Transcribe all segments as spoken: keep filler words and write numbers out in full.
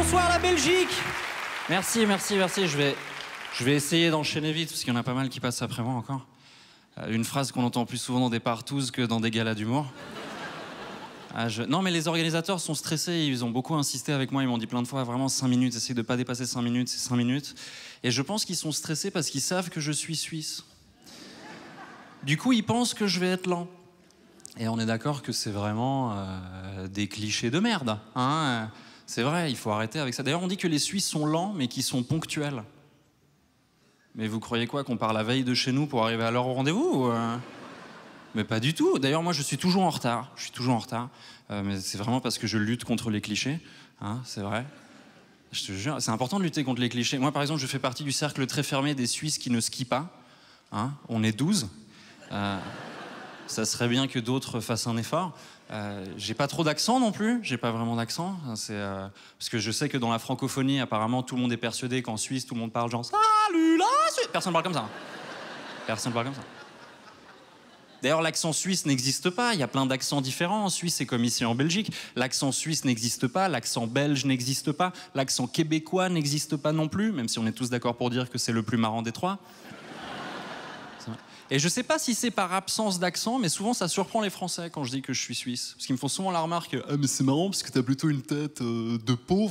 Bonsoir la Belgique. Merci, merci, merci. Je vais, je vais essayer d'enchaîner vite, parce qu'il y en a pas mal qui passent après moi encore. Euh, une phrase qu'on entend plus souvent dans des partouzes que dans des galas d'humour. Ah, je... Non, mais les organisateurs sont stressés, ils ont beaucoup insisté avec moi, ils m'ont dit plein de fois, vraiment cinq minutes, essayez de ne pas dépasser cinq minutes, c'est cinq minutes. Et je pense qu'ils sont stressés parce qu'ils savent que je suis suisse. Du coup, ils pensent que je vais être lent. Et on est d'accord que c'est vraiment euh, des clichés de merde, hein. C'est vrai, il faut arrêter avec ça. D'ailleurs, on dit que les Suisses sont lents, mais qu'ils sont ponctuels. Mais vous croyez quoi, qu'on part la veille de chez nous pour arriver à l'heure au rendez-vous ou, euh... Mais pas du tout. D'ailleurs, moi, je suis toujours en retard. Je suis toujours en retard. Euh, mais c'est vraiment parce que je lutte contre les clichés. Hein, c'est vrai. Je te jure, c'est important de lutter contre les clichés. Moi, par exemple, je fais partie du cercle très fermé des Suisses qui ne skient pas. Hein, on est douze. Euh, ça serait bien que d'autres fassent un effort. Euh, j'ai pas trop d'accent non plus. J'ai pas vraiment d'accent. C'est euh, parce que je sais que dans la francophonie, apparemment, tout le monde est persuadé qu'en Suisse, tout le monde parle genre salut la Suisse. Personne parle comme ça. Personne parle comme ça. D'ailleurs, l'accent suisse n'existe pas. Il y a plein d'accents différents en Suisse, c'est comme ici en Belgique. L'accent suisse n'existe pas, l'accent belge n'existe pas, l'accent québécois n'existe pas non plus, même si on est tous d'accord pour dire que c'est le plus marrant des trois. Et je sais pas si c'est par absence d'accent, mais souvent ça surprend les Français quand je dis que je suis suisse. Parce qu'ils me font souvent la remarque « Ah mais c'est marrant parce que t'as plutôt une tête euh, de pauvre ».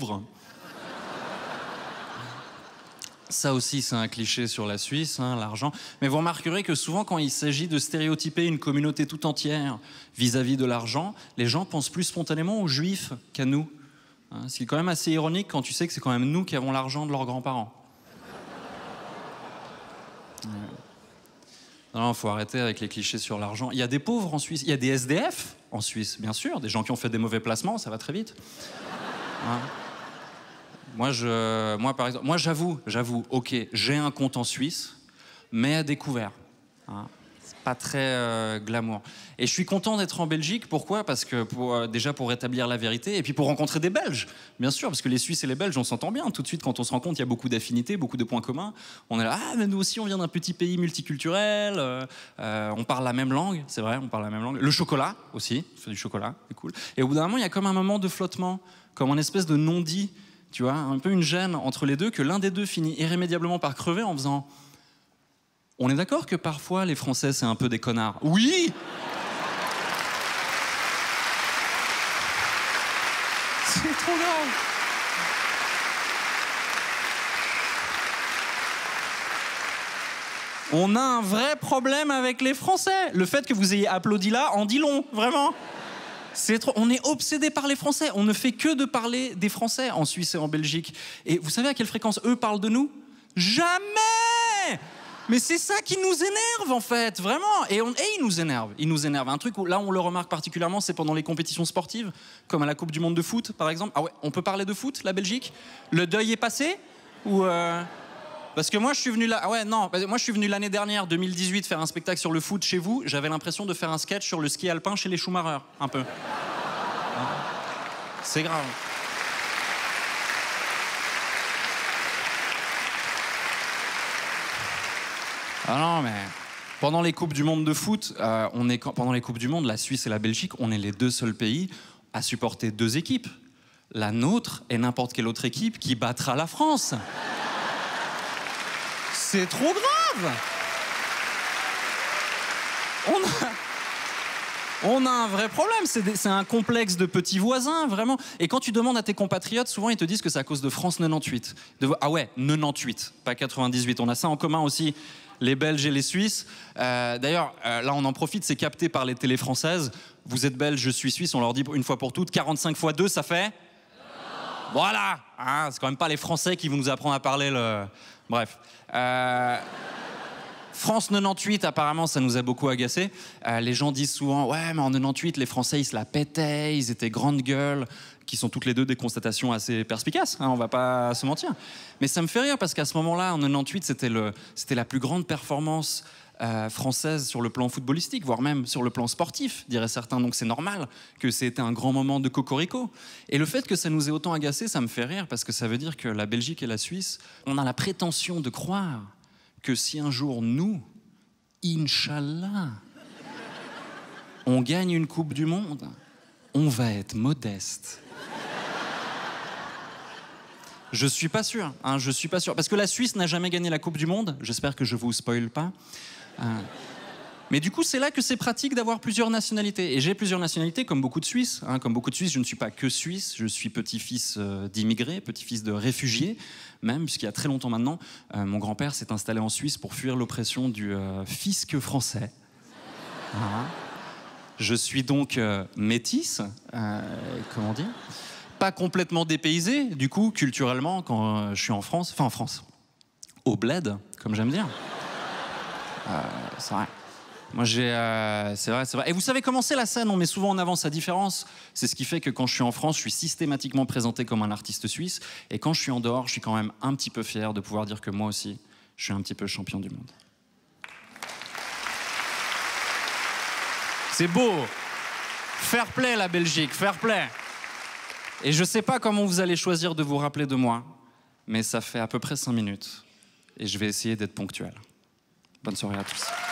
Ça aussi, c'est un cliché sur la Suisse, hein, l'argent. Mais vous remarquerez que souvent, quand il s'agit de stéréotyper une communauté tout entière vis-à-vis de l'argent, les gens pensent plus spontanément aux Juifs qu'à nous. Hein, ce qui est quand même assez ironique quand tu sais que c'est quand même nous qui avons l'argent de leurs grands-parents. Ouais. Non, il faut arrêter avec les clichés sur l'argent. Il y a des pauvres en Suisse, il y a des S D F en Suisse, bien sûr, des gens qui ont fait des mauvais placements, ça va très vite. Hein. Moi, je, moi, par exemple, moi, j'avoue, j'avoue, ok, j'ai un compte en Suisse, mais à découvert. Hein. C'est pas très euh, glamour. Et je suis content d'être en Belgique. Pourquoi? Parce que pour, euh, déjà pour rétablir la vérité et puis pour rencontrer des Belges, bien sûr, parce que les Suisses et les Belges, on s'entend bien. Tout de suite, quand on se rencontre, il y a beaucoup d'affinités, beaucoup de points communs. On est là, ah, mais nous aussi, on vient d'un petit pays multiculturel. Euh, euh, on parle la même langue, c'est vrai, on parle la même langue. Le chocolat aussi, on fait du chocolat, c'est cool. Et au bout d'un moment, il y a comme un moment de flottement, comme une espèce de non-dit. Tu vois, un peu une gêne entre les deux, que l'un des deux finit irrémédiablement par crever en faisant « On est d'accord que parfois les Français c'est un peu des connards ?» Oui. C'est trop grave. On a un vrai problème avec les Français. Le fait que vous ayez applaudi là en dit long, vraiment. C'est trop... On est obsédé par les Français. On ne fait que de parler des Français en Suisse et en Belgique. Et vous savez à quelle fréquence eux parlent de nous? Jamais. Mais c'est ça qui nous énerve en fait, vraiment. Et, on... et ils nous énervent. Ils nous énervent. Un truc où là on le remarque particulièrement, c'est pendant les compétitions sportives, comme à la Coupe du Monde de foot, par exemple. Ah ouais, on peut parler de foot, la Belgique? Le deuil est passé? Ou euh... Parce que moi je suis venu là, ah ouais non, moi je suis venu l'année dernière, deux mille dix-huit, faire un spectacle sur le foot chez vous. J'avais l'impression de faire un sketch sur le ski alpin chez les Schumacher, un peu. C'est grave. Ah non mais pendant les coupes du monde de foot, euh, on est pendant les coupes du monde, la Suisse et la Belgique, on est les deux seuls pays à supporter deux équipes, la nôtre et n'importe quelle autre équipe qui battra la France. C'est trop grave. On a, on a un vrai problème, c'est un complexe de petits voisins, vraiment. Et quand tu demandes à tes compatriotes, souvent ils te disent que c'est à cause de France quatre-vingt-dix-huit. De, ah ouais, quatre-vingt-dix-huit, pas quatre-vingt-dix-huit. On a ça en commun aussi, les Belges et les Suisses. Euh, D'ailleurs, euh, là on en profite, c'est capté par les télés françaises. Vous êtes belge, je suis suisse, on leur dit une fois pour toutes, quarante-cinq fois deux, ça fait... Voilà, hein, c'est quand même pas les Français qui vont nous apprendre à parler le... Bref. Euh... France quatre-vingt-dix-huit, apparemment, ça nous a beaucoup agacé. Euh, les gens disent souvent, ouais, mais en quatre-vingt-dix-huit, les Français, ils se la pétaient, ils étaient grandes gueules, qui sont toutes les deux des constatations assez perspicaces, hein, on va pas se mentir. Mais ça me fait rire parce qu'à ce moment-là, en quatre-vingt-dix-huit, c'était le, c'était la plus grande performance Euh, française sur le plan footballistique, voire même sur le plan sportif, diraient certains. Donc c'est normal que c'était un grand moment de cocorico. Et le fait que ça nous ait autant agacé, ça me fait rire, parce que ça veut dire que la Belgique et la Suisse, on a la prétention de croire que si un jour, nous, Inch'Allah, on gagne une Coupe du Monde, on va être modeste. Je suis pas sûr, hein, je suis pas sûr. Parce que la Suisse n'a jamais gagné la Coupe du Monde. J'espère que je vous spoil pas. Euh, mais du coup, c'est là que c'est pratique d'avoir plusieurs nationalités. Et j'ai plusieurs nationalités, comme beaucoup de Suisses. Hein, comme beaucoup de Suisses, je ne suis pas que Suisse. Je suis petit-fils euh, d'immigrés, petit-fils de réfugiés, même, puisqu'il y a très longtemps maintenant, euh, mon grand-père s'est installé en Suisse pour fuir l'oppression du euh, fisc français. Voilà. Je suis donc euh, métisse, euh, comment dire, pas complètement dépaysé, du coup, culturellement, quand euh, je suis en France, enfin en France, au bled, comme j'aime dire. Euh, c'est vrai. Moi, j'ai, euh, c'est vrai, c'est vrai. Et vous savez comment c'est la scène? On met souvent en avant sa différence. C'est ce qui fait que quand je suis en France, je suis systématiquement présenté comme un artiste suisse. Et quand je suis en dehors, je suis quand même un petit peu fier de pouvoir dire que moi aussi, je suis un petit peu champion du monde. C'est beau. Fair play, la Belgique, fair play. Et je sais pas comment vous allez choisir de vous rappeler de moi, mais ça fait à peu près cinq minutes. Et je vais essayer d'être ponctuel. Bonne soirée à tous.